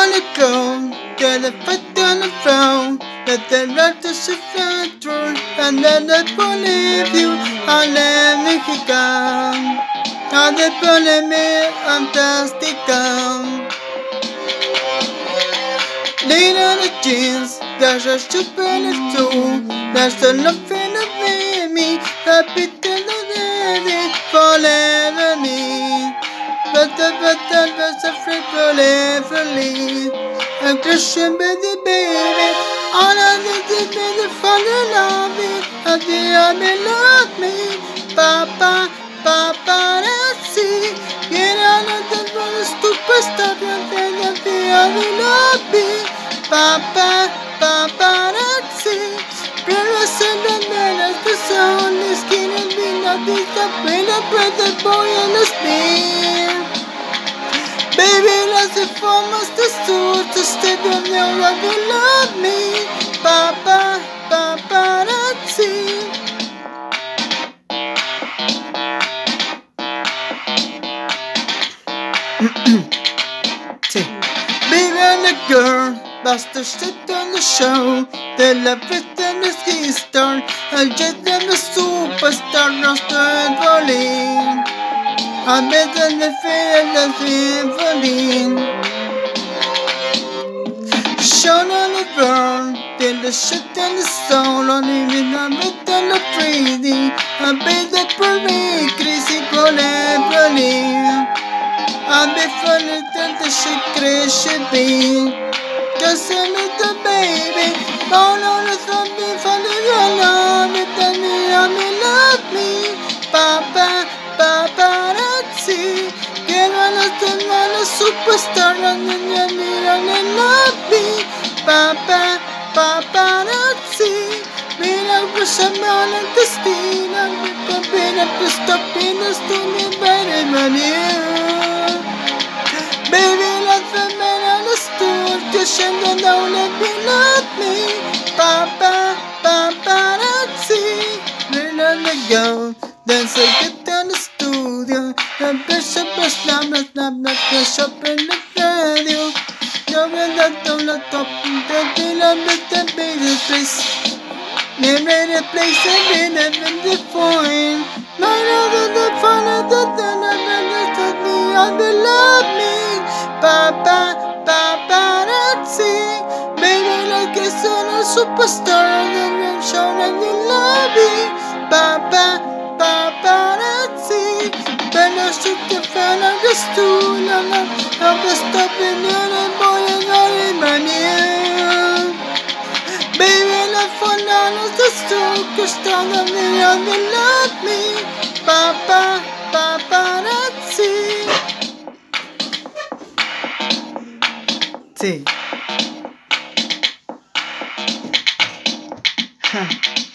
wanna go, get a foot on the phone. Let the love to shift through, and then I believe you. I'll let me go. I'll believe me, I'm thirsty gone. Lean on the jeans, there's a super in it too. There's a nothing of me, happy till the day forever me. But there's a free foreverly. A Christian baby, all of this is the fall in love me. I feel me love me, Papa, paparazzi. Get out of the world, superstar, and then I feel me love me, Papa, paparazzi. Promise and then as the sound is skin and be not disappointed. I pray the boy and the speed. Baby, that's the foremost the suit to stay down there. Love you, love me, Papa, paparazzi. Baby and the girl, basta shit on the show. They love it and the ski star. I just am a superstar, roster and rolling. I'm better than the feel and symphony. Shone on the burn, till the shit and the soul. On even I'm better than the breathing. I'm better for me, crazy collaborating. I'm before than the shit crazy be. Cause I'm the baby. Born on the zombie, falling in love with me. I'm in love me, Papa, paparazzi. Get one of them, one a superstar, and then you're in love me, Papa, paparazzi. Been up with someone at the scene. I'm been up to stop in the stone by the money. Baby, let the man understood. Just and don't let me love me, Papa, paparazzi. Let me go, then say get down the studio. The bishop is snap, bishop in the radio. No, we're not on the top, the dealer with the biggest place. They made a place and they never define. None of the fun of the understood me, and they love me, Papa, paparazzi. Baby, like a son, a superstar, and I'm shown and you love me, Papa, paparazzi. When I shook the fan of the stool, I'm just stopping in a boy and not in my ear. Baby, la fondana the stool, cause down the million will love me, Papa, paparazzi. Sí.